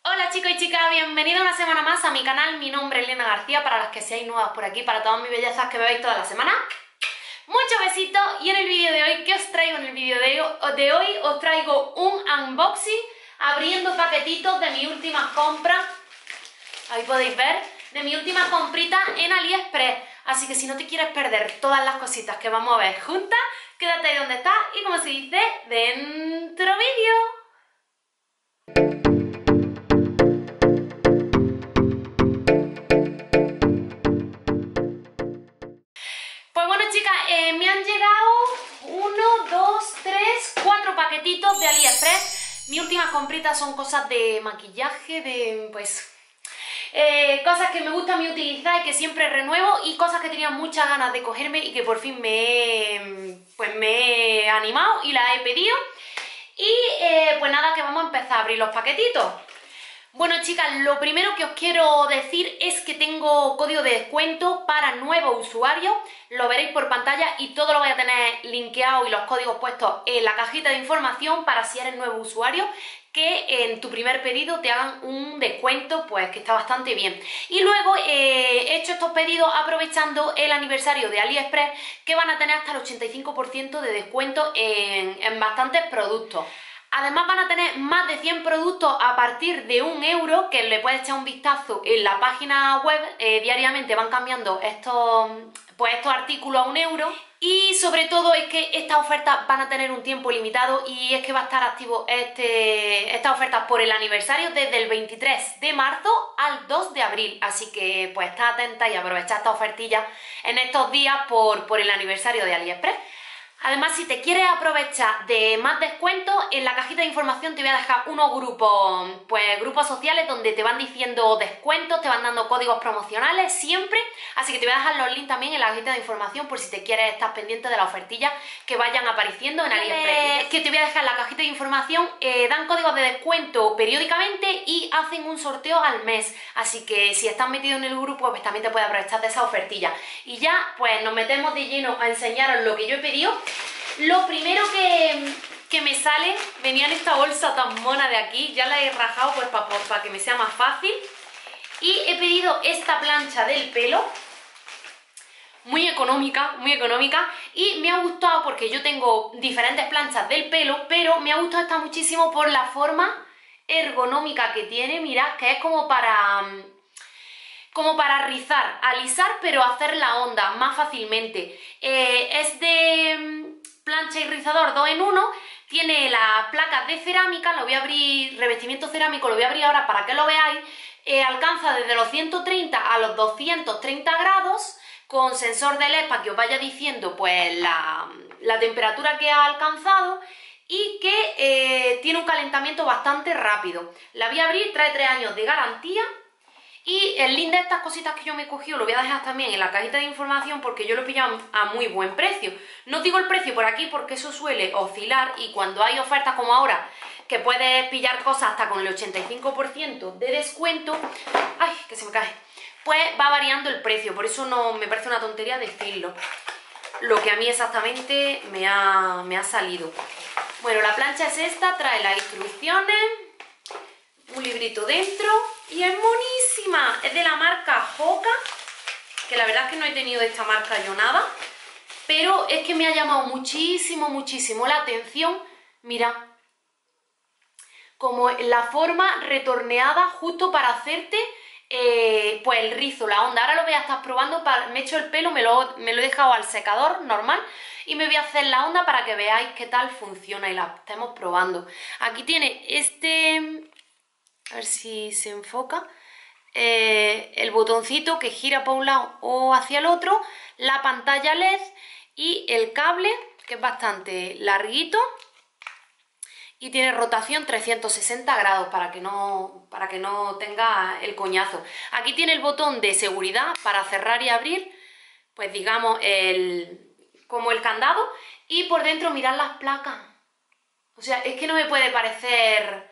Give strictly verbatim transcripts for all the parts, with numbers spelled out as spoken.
Hola chicos y chicas, bienvenidos una semana más a mi canal. Mi nombre es Elena García, para las que seáis nuevas por aquí, para todas mis bellezas que me veis toda la semana. Muchos besitos. Y en el vídeo de hoy, ¿qué os traigo en el vídeo de, de hoy? Os traigo un unboxing, abriendo paquetitos de mis últimas compras. Ahí podéis ver, de mis últimas compritas en AliExpress. Así que si no te quieres perder todas las cositas que vamos a ver juntas, quédate ahí donde estás y, como se dice, dentro vídeo. Pues bueno chicas, eh, me han llegado uno, dos, tres, cuatro paquetitos de AliExpress. Mis últimas compritas son cosas de maquillaje, de pues eh, cosas que me gusta a mí utilizar y que siempre renuevo, y cosas que tenía muchas ganas de cogerme y que por fin me he, pues me he animado y las he pedido. Y eh, pues nada, que vamos a empezar a abrir los paquetitos. Bueno chicas, lo primero que os quiero decir es que tengo código de descuento para nuevos usuarios, lo veréis por pantalla y todo lo voy a tener linkeado y los códigos puestos en la cajita de información para, si eres nuevo usuario, que en tu primer pedido te hagan un descuento, pues que está bastante bien. Y luego eh, he hecho estos pedidos aprovechando el aniversario de AliExpress, que van a tener hasta el ochenta y cinco por ciento de descuento en, en bastantes productos. Además van a tener más de cien productos a partir de un euro, que le puedes echar un vistazo en la página web. Eh, diariamente van cambiando estos, pues estos artículos a un euro. Y sobre todo es que estas ofertas van a tener un tiempo limitado, y es que va a estar activo este, estas ofertas por el aniversario desde el veintitrés de marzo al dos de abril. Así que pues está atenta y aprovecha esta ofertilla en estos días por, por el aniversario de AliExpress. Además, si te quieres aprovechar de más descuentos, en la cajita de información te voy a dejar unos grupos, pues grupos sociales donde te van diciendo descuentos, te van dando códigos promocionales siempre. Así que te voy a dejar los links también en la cajita de información por si te quieres estar pendiente de las ofertillas que vayan apareciendo en AliExpress. Que te voy a dejar en la cajita de información, eh, dan códigos de descuento periódicamente y hacen un sorteo al mes. Así que si estás metido en el grupo, pues también te puedes aprovechar de esa ofertilla. Y ya, pues nos metemos de lleno a enseñaros lo que yo he pedido. Lo primero que, que me sale, venía en esta bolsa tan mona de aquí, ya la he rajado pues para pa que me sea más fácil. Y he pedido esta plancha del pelo, muy económica, muy económica, y me ha gustado porque yo tengo diferentes planchas del pelo, pero me ha gustado esta muchísimo por la forma ergonómica que tiene. Mirad, que es como para... como para rizar, alisar, pero hacer la onda más fácilmente. Eh, es de plancha y rizador dos en uno, tiene las placas de cerámica, lo voy a abrir, revestimiento cerámico, lo voy a abrir ahora para que lo veáis. Eh, alcanza desde los ciento treinta a los doscientos treinta grados, con sensor de L E D para que os vaya diciendo pues la, la temperatura que ha alcanzado, y que eh, tiene un calentamiento bastante rápido. La voy a abrir, trae tres años de garantía. Y el link de estas cositas que yo me he cogido lo voy a dejar también en la cajita de información, porque yo lo he pillado a muy buen precio. No digo el precio por aquí porque eso suele oscilar, y cuando hay ofertas como ahora, que puedes pillar cosas hasta con el ochenta y cinco por ciento de descuento, ¡ay, que se me cae!, pues va variando el precio. Por eso no me parece una tontería decirlo, lo que a mí exactamente me ha, me ha salido. Bueno, la plancha es esta, trae las instrucciones, un librito dentro, y es monísima. Es de la marca Hoka, que la verdad es que no he tenido de esta marca yo nada, pero es que me ha llamado muchísimo, muchísimo la atención. Mira, como la forma retorneada justo para hacerte eh, pues el rizo, la onda. Ahora lo voy a estar probando, para, me he hecho el pelo, me lo, me lo he dejado al secador normal, y me voy a hacer la onda para que veáis qué tal funciona y la estemos probando. Aquí tiene este... a ver si se enfoca, eh, el botoncito que gira para un lado o hacia el otro, la pantalla L E D y el cable, que es bastante larguito y tiene rotación trescientos sesenta grados para que no, para que no tenga el coñazo. Aquí tiene el botón de seguridad para cerrar y abrir, pues digamos, el, como el candado, y por dentro mirad las placas. O sea, es que no me puede parecer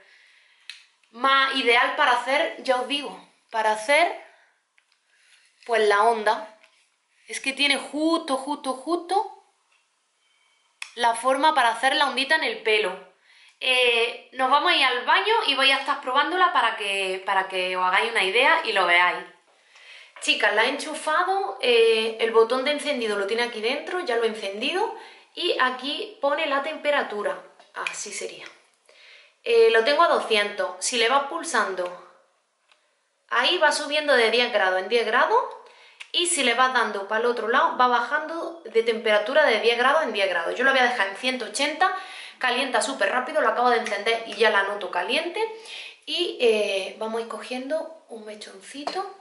más ideal para hacer, ya os digo, para hacer pues la onda. Es que tiene justo, justo, justo la forma para hacer la ondita en el pelo. Eh, nos vamos a ir al baño y voy a estar probándola para que, para que os hagáis una idea y lo veáis. Chicas, la he enchufado, eh, el botón de encendido lo tiene aquí dentro, ya lo he encendido y aquí pone la temperatura, así sería. Eh, lo tengo a doscientos, si le vas pulsando, ahí va subiendo de diez grados en diez grados y si le vas dando para el otro lado va bajando de temperatura de diez grados en diez grados. Yo lo voy a dejar en ciento ochenta, calienta súper rápido, lo acabo de encender y ya la noto caliente y eh, vamos a ir cogiendo un mechoncito.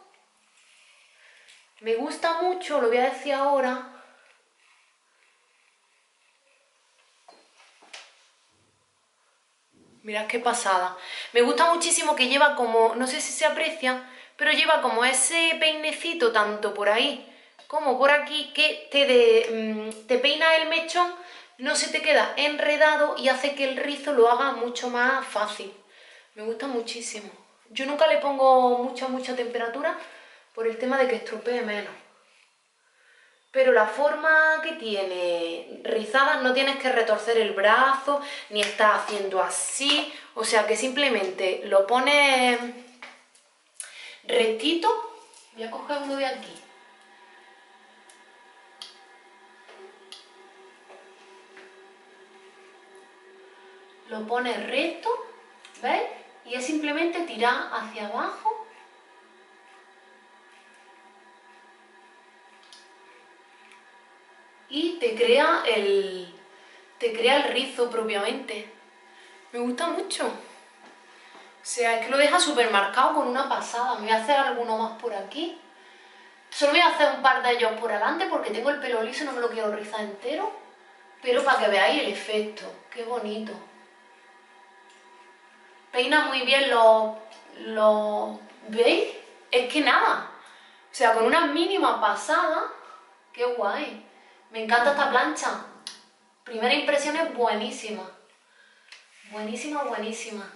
Me gusta mucho, lo voy a decir ahora, mirad qué pasada. Me gusta muchísimo que lleva como, no sé si se aprecia, pero lleva como ese peinecito tanto por ahí como por aquí que te, de, te peina el mechón, no se te queda enredado y hace que el rizo lo haga mucho más fácil. Me gusta muchísimo. Yo nunca le pongo mucha, mucha temperatura por el tema de que estropee menos. Pero la forma que tiene rizada no tienes que retorcer el brazo, ni estás haciendo así, o sea que simplemente lo pones rectito. Voy a coger uno de aquí. Lo pones recto, ¿veis? Y es simplemente tirar hacia abajo. Y te crea el, te crea el rizo propiamente. Me gusta mucho. O sea, es que lo deja súper marcado con una pasada. Me voy a hacer alguno más por aquí. Solo voy a hacer un par de ellos por adelante porque tengo el pelo liso y no me lo quiero rizar entero. Pero para que veáis el efecto. Qué bonito. Peina muy bien los... los ¿veis? Es que nada. O sea, con una mínima pasada. Qué guay. Me encanta esta plancha. Primera impresión es buenísima. Buenísima, buenísima.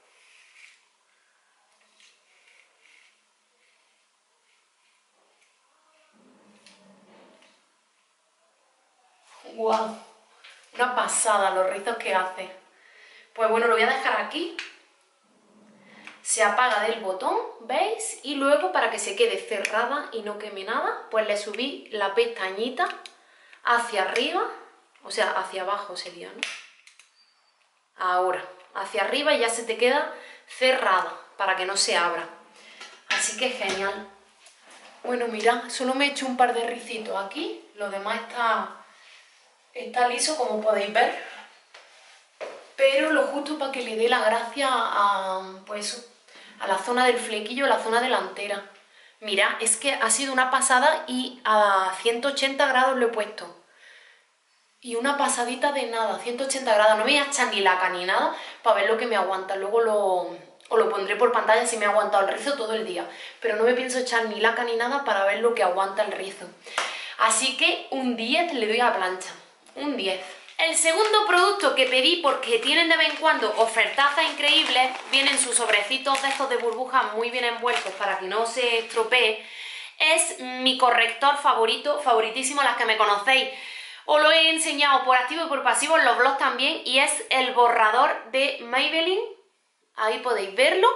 ¡Guau! Una pasada los rizos que hace. Pues bueno, lo voy a dejar aquí. Se apaga del botón, ¿veis? Y luego, para que se quede cerrada y no queme nada, pues le subí la pestañita hacia arriba, o sea, hacia abajo sería, ¿no? Ahora, hacia arriba y ya se te queda cerrada, para que no se abra. Así que genial. Bueno, mirad, solo me he hecho un par de ricitos aquí, lo demás está, está liso, como podéis ver. Pero lo justo para que le dé la gracia a, pues, a la zona del flequillo, a la zona delantera. Mirad, es que ha sido una pasada y a ciento ochenta grados lo he puesto. Y una pasadita de nada, ciento ochenta grados. No me voy a echar ni laca ni nada para ver lo que me aguanta. Luego lo, os lo pondré por pantalla si me ha aguantado el rizo todo el día. Pero no me pienso echar ni laca ni nada para ver lo que aguanta el rizo. Así que un diez le doy a la plancha. Un diez. El segundo producto que pedí, porque tienen de vez en cuando ofertazas increíbles, vienen sus sobrecitos de estos de burbujas muy bien envueltos para que no se estropee, es mi corrector favorito, favoritísimo, las que me conocéis. Os lo he enseñado por activo y por pasivo en los vlogs también, y es el borrador de Maybelline. Ahí podéis verlo.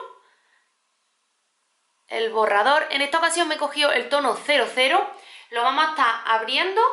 El borrador, en esta ocasión me he cogido el tono cero cero, lo vamos a estar abriendo.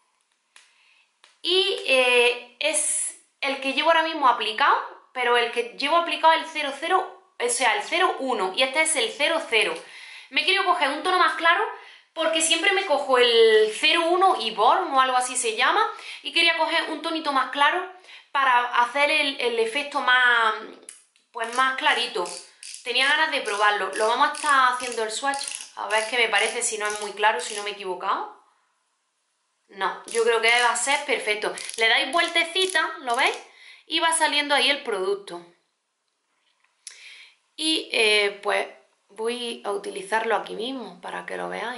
Y eh, es el que llevo ahora mismo aplicado, pero el que llevo aplicado es el cero cero, o sea, el cero uno, y este es el cero cero. Me he querido coger un tono más claro porque siempre me cojo el cero uno y Born o algo así se llama, y quería coger un tonito más claro para hacer el, el efecto más, pues más clarito. Tenía ganas de probarlo. Lo vamos a estar haciendo el swatch, a ver qué me parece, si no es muy claro, si no me he equivocado. No, yo creo que va a ser perfecto. Le dais vueltecita, ¿lo veis? Y va saliendo ahí el producto. Y eh, pues voy a utilizarlo aquí mismo para que lo veáis.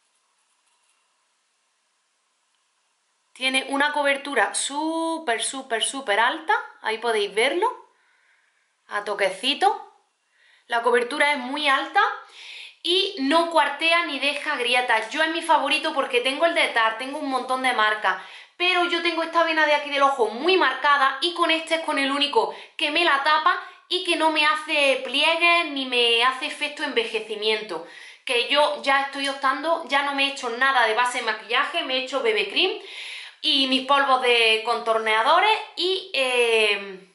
Tiene una cobertura súper, súper, súper alta. Ahí podéis verlo. A toquecito. La cobertura es muy alta. Y no cuartea ni deja grietas. Yo es mi favorito porque tengo el de Tarte, tengo un montón de marcas, pero yo tengo esta vena de aquí del ojo muy marcada y con este es con el único que me la tapa y que no me hace pliegues ni me hace efecto envejecimiento. Que yo ya estoy optando, ya no me he hecho nada de base de maquillaje, me he hecho B B Cream y mis polvos de contorneadores y eh,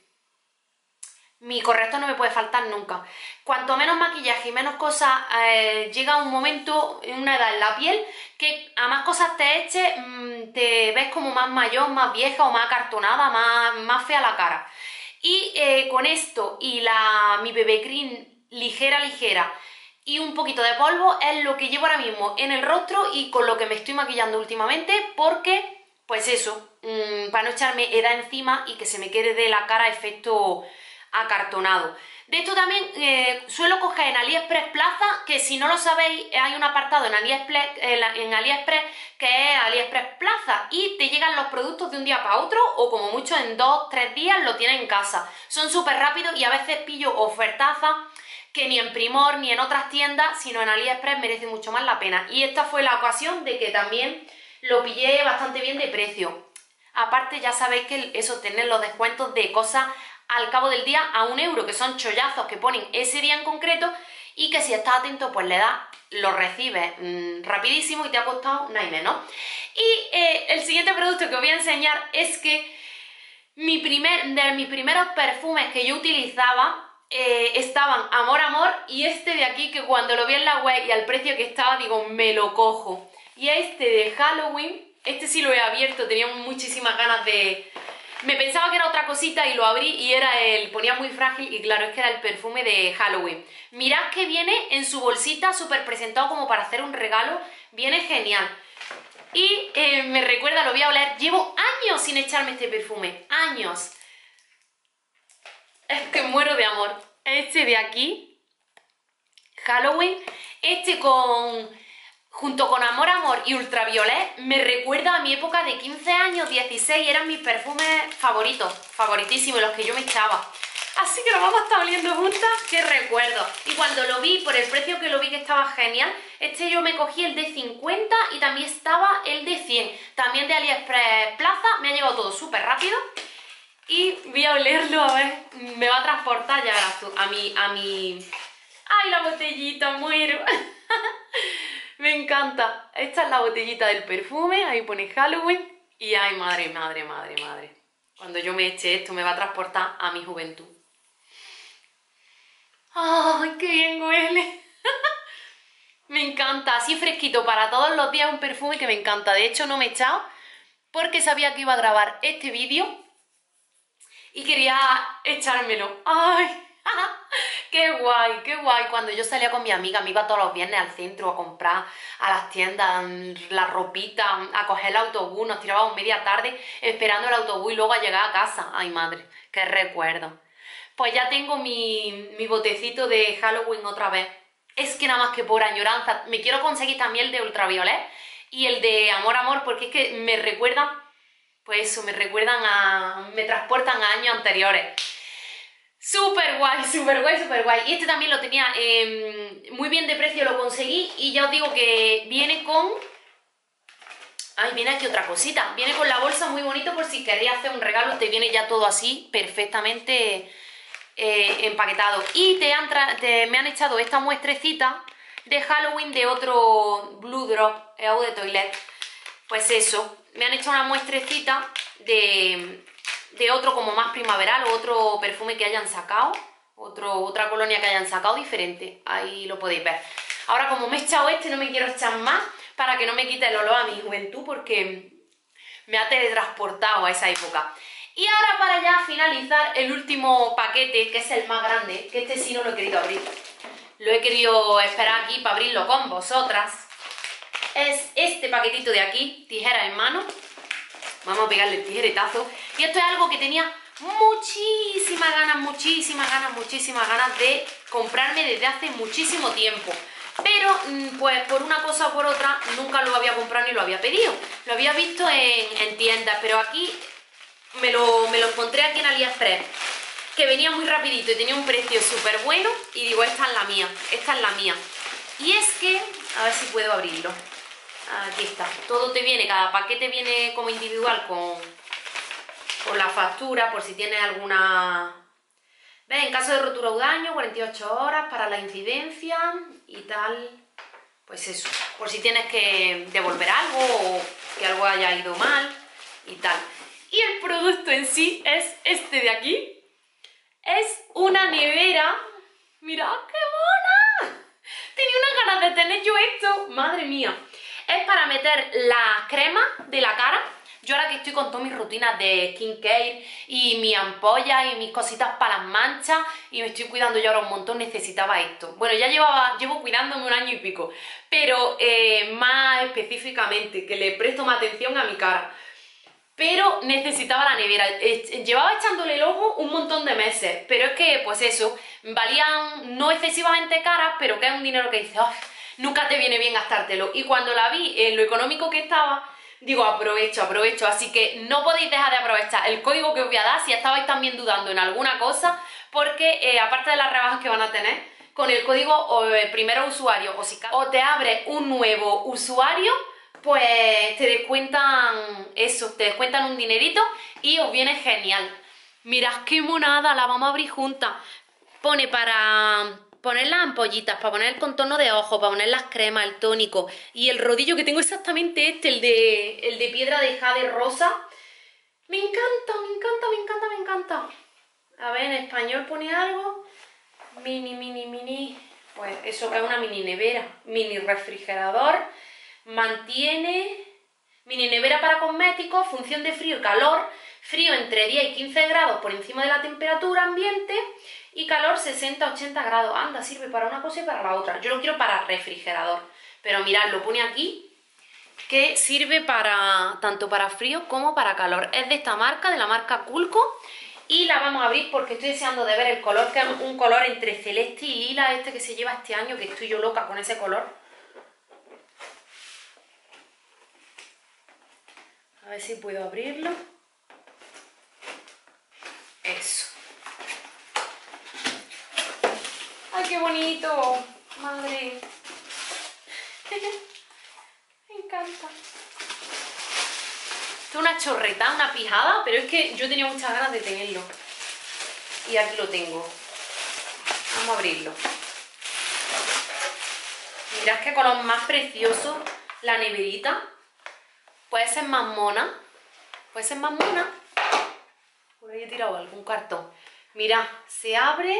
mi corrector no me puede faltar nunca. Cuanto menos maquillaje y menos cosas, eh, llega un momento, una edad en la piel, que a más cosas te eches, mmm, te ves como más mayor, más vieja o más acartonada, más, más fea la cara. Y eh, con esto y la, mi B B Cream ligera, ligera, y un poquito de polvo es lo que llevo ahora mismo en el rostro y con lo que me estoy maquillando últimamente porque, pues eso, mmm, para no echarme edad encima y que se me quede de la cara efecto acartonado. De esto también eh, suelo coger en AliExpress Plaza, que si no lo sabéis hay un apartado en AliExpress, en AliExpress que es AliExpress Plaza y te llegan los productos de un día para otro o como mucho en dos, tres días lo tienes en casa. Son súper rápidos y a veces pillo ofertazas que ni en Primor ni en otras tiendas, sino en AliExpress merece mucho más la pena. Y esta fue la ocasión de que también lo pillé bastante bien de precio. Aparte ya sabéis que eso, tener los descuentos de cosas al cabo del día a un euro, que son chollazos que ponen ese día en concreto y que si estás atento pues le das, lo recibes mmm, rapidísimo y te ha costado nada y menos. Y eh, el siguiente producto que os voy a enseñar es que mi primer, de mis primeros perfumes que yo utilizaba eh, estaban Amor Amor y este de aquí que cuando lo vi en la web y al precio que estaba digo me lo cojo. Y este de Halloween, este sí lo he abierto, tenía muchísimas ganas de... Me pensaba que era otra cosita y lo abrí y era el... ponía muy frágil y claro, es que era el perfume de Halloween. Mirad que viene en su bolsita súper presentado como para hacer un regalo, viene genial. Y eh, me recuerda, lo voy a oler, llevo años sin echarme este perfume, años. Es que muero de amor. Este de aquí, Halloween, este con... junto con Amor Amor y Ultraviolet, me recuerda a mi época de quince años, dieciséis, eran mis perfumes favoritos, favoritísimos, los que yo me echaba. Así que lo vamos a estar oliendo juntas, qué recuerdo. Y cuando lo vi, por el precio que lo vi que estaba genial, este yo me cogí el de cincuenta y también estaba el de cien. También de AliExpress Plaza, me ha llegado todo súper rápido. Y voy a olerlo, a ver, me va a transportar, ya verás tú, a mi... a mi... ¡Ay, la botellita, muero! Me encanta. Esta es la botellita del perfume, ahí pone Halloween. Y ay, madre, madre, madre, madre. Cuando yo me eche esto me va a transportar a mi juventud. ¡Ay, qué bien huele! Me encanta, así fresquito para todos los días, un perfume que me encanta. De hecho no me he echado porque sabía que iba a grabar este vídeo y quería echármelo. ¡Ay! ¡Qué guay! ¡Qué guay! Cuando yo salía con mi amiga, me iba todos los viernes al centro a comprar a las tiendas la ropita, a coger el autobús, nos tirábamos media tarde esperando el autobús y luego a llegar a casa. ¡Ay, madre! ¡Qué recuerdo! Pues ya tengo mi, mi botecito de Halloween otra vez. Es que nada más que por añoranza. Me quiero conseguir también el de Ultraviolet y el de Amor Amor porque es que me recuerdan, pues eso, me recuerdan a... me transportan a años anteriores. Súper guay, súper guay, súper guay. Y este también lo tenía eh, muy bien de precio, lo conseguí y ya os digo que viene con... Ay, viene aquí otra cosita. Viene con la bolsa muy bonito por si queréis hacer un regalo, te viene ya todo así perfectamente eh, empaquetado. Y te han tra te, me han echado esta muestrecita de Halloween de otro Blue Drop Eau de Toilette. Pues eso, me han hecho una muestrecita de... de otro como más primaveral o otro perfume que hayan sacado, otro, otra colonia que hayan sacado diferente, ahí lo podéis ver. Ahora como me he echado este no me quiero echar más para que no me quite el olor a mi juventud porque me ha teletransportado a esa época. Y ahora para ya finalizar el último paquete, que es el más grande, que este sí no lo he querido abrir, lo he querido esperar aquí para abrirlo con vosotras, es este paquetito de aquí, tijera en mano. Vamos a pegarle el tijeretazo. Y esto es algo que tenía muchísimas ganas, muchísimas ganas, muchísimas ganas de comprarme desde hace muchísimo tiempo. Pero, pues por una cosa o por otra, nunca lo había comprado ni lo había pedido. Lo había visto en, en tiendas, pero aquí me lo, me lo encontré aquí en AliExpress, que venía muy rapidito y tenía un precio súper bueno. Y digo, esta es la mía, esta es la mía. Y es que, a ver si puedo abrirlo. Aquí está, todo te viene, cada paquete viene como individual con, con la factura, por si tienes alguna... ¿Ves? En caso de rotura o daño, cuarenta y ocho horas para la incidencia y tal. Pues eso, por si tienes que devolver algo o que algo haya ido mal y tal. Y el producto en sí es este de aquí. Es una nevera. ¡Mirad qué mona! Tenía unas ganas de tener yo esto. ¡Madre mía! Es para meter la crema de la cara. Yo ahora que estoy con todas mis rutinas de skincare y mi ampolla y mis cositas para las manchas y me estoy cuidando yo ahora un montón, necesitaba esto. Bueno, ya llevaba, llevo cuidándome un año y pico, pero eh, más específicamente, que le presto más atención a mi cara. Pero necesitaba la nevera. Llevaba echándole el ojo un montón de meses, pero es que, pues eso, valían no excesivamente caras, pero que es un dinero que dices, oh, nunca te viene bien gastártelo. Y cuando la vi en lo económico que estaba, digo, aprovecho, aprovecho, así que no podéis dejar de aprovechar el código que os voy a dar si estabais también dudando en alguna cosa, porque eh, aparte de las rebajas que van a tener, con el código o el primero usuario o, si, o te abre un nuevo usuario, pues te descuentan eso, te descuentan un dinerito y os viene genial. Mirad qué monada, la vamos a abrir juntas. Pone para... poner las ampollitas, para poner el contorno de ojos, para poner las cremas, el tónico y el rodillo que tengo exactamente este, el de, el de piedra de jade rosa. Me encanta, me encanta, me encanta, me encanta. A ver, en español pone algo. Mini, mini, mini. Pues eso es una mini nevera, mini refrigerador. Mantiene... Mini nevera para cosméticos, función de frío y calor. Frío entre diez y quince grados por encima de la temperatura ambiente. Y calor sesenta a ochenta grados. Anda, sirve para una cosa y para la otra. Yo lo quiero para refrigerador. Pero mirad, lo pone aquí que sirve para tanto para frío como para calor. Es de esta marca, de la marca Culco. Y la vamos a abrir porque estoy deseando de ver el color, que es un color entre celeste y lila, este que se lleva este año, que estoy yo loca con ese color. A ver si puedo abrirlo. Eso. ¡Ay, qué bonito! ¡Madre! Me encanta. Esto es una chorreta, una pijada, pero es que yo tenía muchas ganas de tenerlo. Y aquí lo tengo. Vamos a abrirlo. Mirad qué color más precioso la neverita. Puede ser más mona. Puede ser más mona. Por ahí he tirado algún cartón. Mirad, se abre...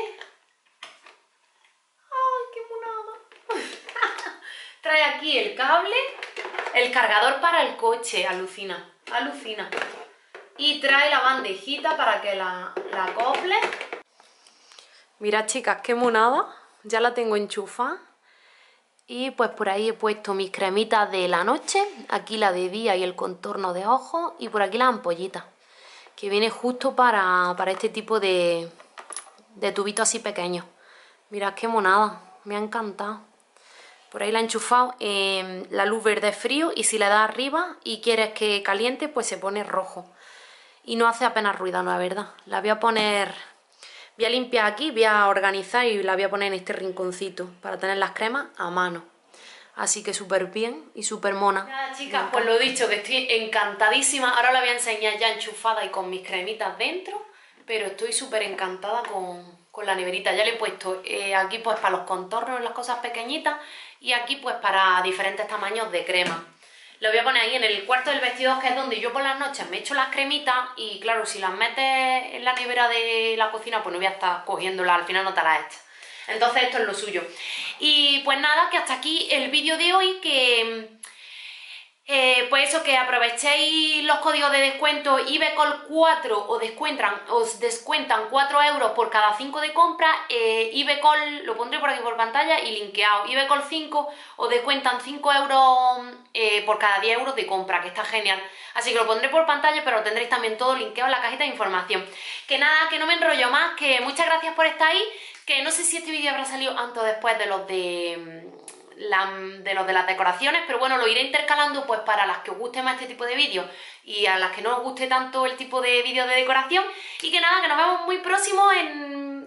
Trae aquí el cable, el cargador para el coche, alucina, alucina. Y trae la bandejita para que la, la acople. Mirad, chicas, qué monada. Ya la tengo enchufada. Y pues por ahí he puesto mis cremitas de la noche. Aquí la de día y el contorno de ojos. Y por aquí la ampollita, que viene justo para, para este tipo de, de tubitos así pequeños. Mirad qué monada, me ha encantado. Por ahí la he enchufado en la luz verde frío y si le das arriba y quieres que caliente, pues se pone rojo. Y no hace apenas ruido, no, la verdad. La voy a poner... Voy a limpiar aquí, voy a organizar y la voy a poner en este rinconcito para tener las cremas a mano. Así que súper bien y súper mona. Nada, chicas, pues lo dicho, que estoy encantadísima. Ahora la voy a enseñar ya enchufada y con mis cremitas dentro. Pero estoy súper encantada con, con la neverita. Ya le he puesto eh, aquí pues para los contornos, las cosas pequeñitas. Y aquí pues para diferentes tamaños de crema. Lo voy a poner ahí en el cuarto del vestidor, que es donde yo por las noches me echo las cremitas. Y claro, si las metes en la nevera de la cocina, pues no voy a estar cogiéndolas, al final no te las echas. Entonces esto es lo suyo. Y pues nada, que hasta aquí el vídeo de hoy, que... Eh, pues eso, que aprovechéis los códigos de descuento Ibecol cuatro, os descuentan, os descuentan cuatro euros por cada cinco de compra. eh, Ibecol, lo pondré por aquí por pantalla y linkeado, Ibecol cinco os descuentan cinco euros eh, por cada diez euros de compra, que está genial. Así que lo pondré por pantalla, pero lo tendréis también todo linkeado en la cajita de información. Que nada, que no me enrollo más, que muchas gracias por estar ahí, que no sé si este vídeo habrá salido antes o después de los de... La, de los de las decoraciones, pero bueno, lo iré intercalando pues para las que os guste más este tipo de vídeos y a las que no os guste tanto el tipo de vídeos de decoración. Y que nada, que nos vemos muy próximo en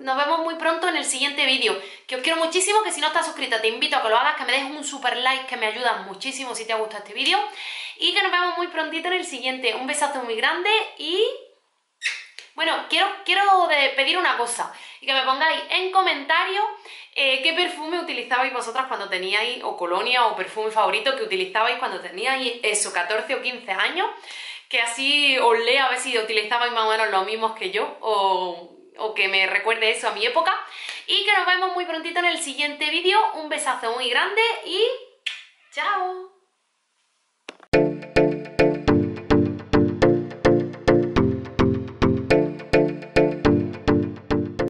nos vemos muy pronto en el siguiente vídeo. Que os quiero muchísimo, que si no estás suscrita te invito a que lo hagas, que me dejes un super like, que me ayuda muchísimo si te ha gustado este vídeo. Y que nos vemos muy prontito en el siguiente. Un besazo muy grande y... Bueno, quiero, quiero de pedir una cosa, y que me pongáis en comentarios eh, qué perfume utilizabais vosotras cuando teníais, o colonia, o perfume favorito que utilizabais cuando teníais eso, catorce o quince años, que así os lea a ver si utilizabais más o menos los mismos que yo, o, o que me recuerde eso a mi época, y que nos vemos muy prontito en el siguiente vídeo. Un besazo muy grande y... ¡chao!